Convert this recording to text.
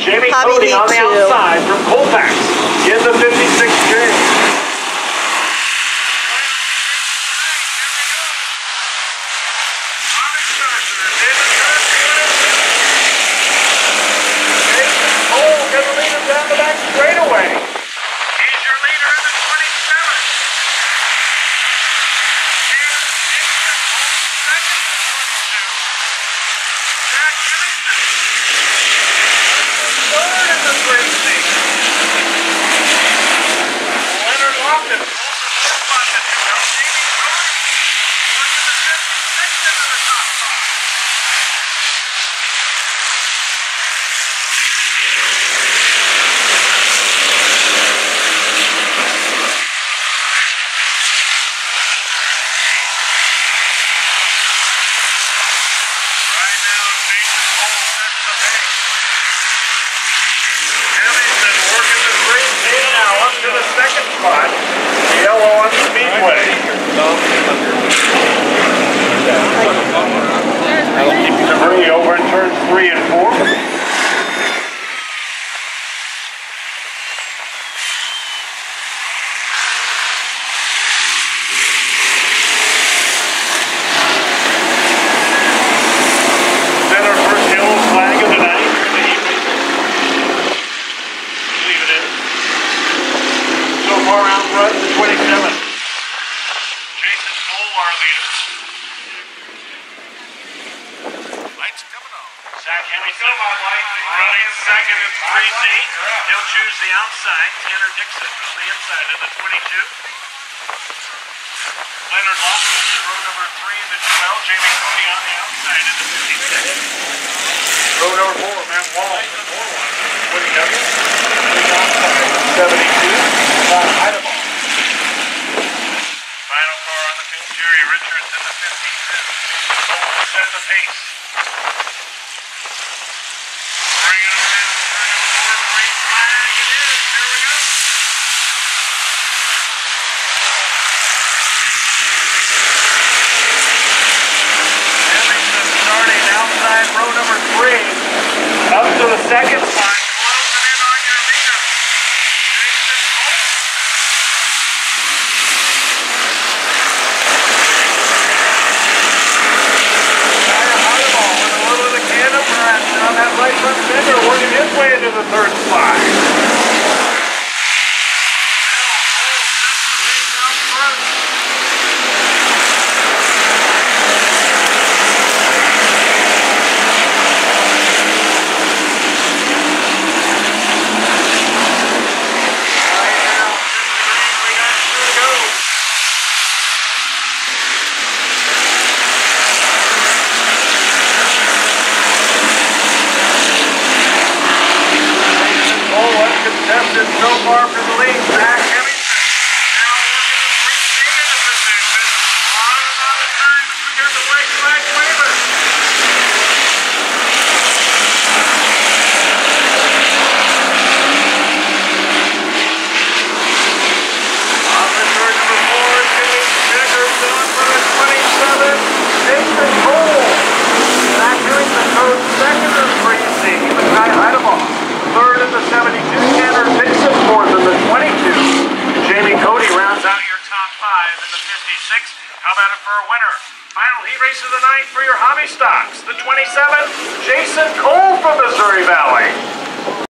Jamie Hobby Cody lead on the 2. outside from Colfax in the 56 chair. Gonna lead him down the back straightaway. He's your leader in the 27. Jack Henningsen. Third in the 3C. Leonard Lofton pulls the 4 spot to do well. Jamie Cody working the 56 into the top 5. Second spot, yellow on Speedway. 3 over in turns 3 and 4. Center first yellow flag of the night. Leave it in. So far out front, the 27. Jason Cole, our leader. Lights coming on. Zach Henningsen running second in 3C. He'll choose the outside. Tanner Dixon on the inside in the 22. Leonard Lofton in row number 3 in the 12. Jamie Cody on the outside in the 56. Row number 4, Matt Wall in the 27. 72. Final car on the field, Jerry Richards in the 52. Cole to set the pace. Bring it around, turn it forward, green flag, it is, here we go. Henningsen starting outside row number 3, up to the second spot. On that right front fender, working his way into the third spot. Contested so far for the lead, Zach Henningsen. Now working the 3C into position. On and on the time as we got the white flag waiver. On the turn number 4, Jimmy Checkers going for the 27. Jason Cole. Zach Henningsen goes second in 3C. The guy Heidemann. Third in the 72, Tanner Dixon fourth in the 22. Jamie Cody rounds out your top 5 in the 56. How about it for a winner? Final heat race of the night for your hobby stocks. The 27, Jason Cole from Missouri Valley.